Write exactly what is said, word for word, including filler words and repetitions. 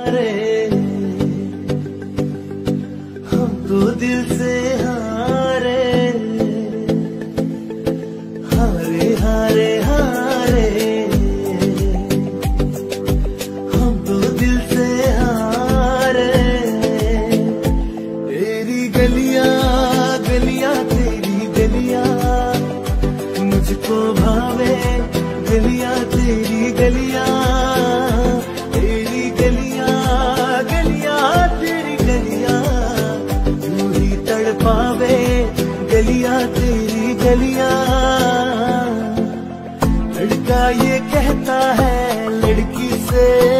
अरे हम तो दिल से हारे हारे हारे हारे हम तो दिल से हारे। तेरी गलियां गलियां तेरी गलियां मुझको भावे, गलियां तेरी गलियां तेरी गलियां गलियां तेरी गलियां यूं ही तड़पावे, गलियां तेरी गलियां। लड़का ये कहता है लड़की से